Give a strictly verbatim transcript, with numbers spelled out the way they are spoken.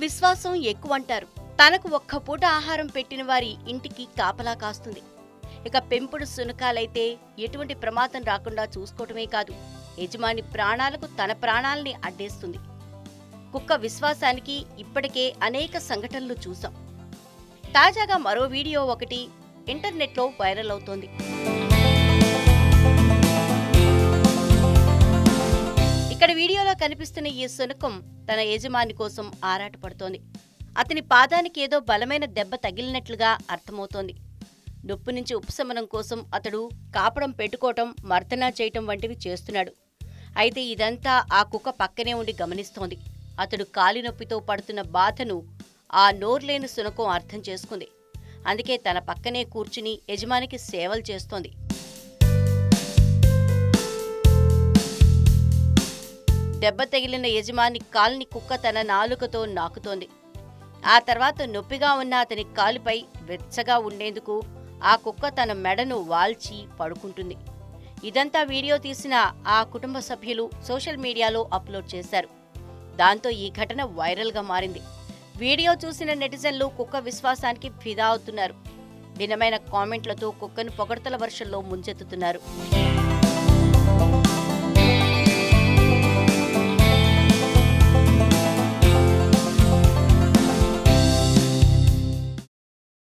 విశ్వాసం ఎక్కువంటారు. తనకు ఒక్క పూట ఆహారం పెట్టిన వారి ఇంటికి కాపలా కాస్తుంది. ఇక పెంపుడు శునకాలైతే ఎటువంటి ప్రమాదం రాకుండా చూసుకోవటమే కాదు, యజమాని ప్రాణాలకు తన ప్రాణాల్ని అడ్డేస్తుంది. కుక్క విశ్వాసానికి ఇప్పటికే అనేక సంఘటనలు చూసాం. తాజాగా మరో వీడియో ఒకటి ఇంటర్నెట్లో వైరల్ అవుతోంది. ఇక్కడ వీడియోలో కనిపిస్తున్న ఈ శునకం తన యజమాని కోసం ఆరాటపడుతోంది. అతని పాదానికి ఏదో బలమైన దెబ్బ తగిలినట్లుగా అర్థమవుతోంది. నొప్పి నుంచి ఉపశమనం కోసం అతడు కాపడం పెట్టుకోవటం, మర్దనా చేయటం వంటివి చేస్తున్నాడు. అయితే ఇదంతా ఆ కుక్క పక్కనే ఉండి గమనిస్తోంది. అతడు కాలి నొప్పితో పడుతున్న బాధను ఆ నోర్లేని శునకం అర్థం చేసుకుంది. అందుకే తన పక్కనే కూర్చుని యజమానికి సేవలు చేస్తోంది. దెబ్బ తగిలిన యజమాని కాలిని కుక్క తన నాలుకతో నాకుతోంది. ఆ తర్వాత నొప్పిగా ఉన్న అతని కాలుపై వెచ్చగా ఉండేందుకు ఆ కుక్క తన మెడను వాల్చి పడుకుంటుంది. ఇదంతా వీడియో తీసిన ఆ కుటుంబ సభ్యులు సోషల్ మీడియాలో అప్లోడ్ చేశారు. దాంతో ఈ ఘటన వైరల్గా మారింది. వీడియో చూసిన నెటిజన్లు కుక్క విశ్వాసానికి ఫిదా అవుతున్నారు. భిన్నమైన కామెంట్లతో కుక్కను పొగడ్తల వర్షంలో ముంచెత్తుతున్నారు.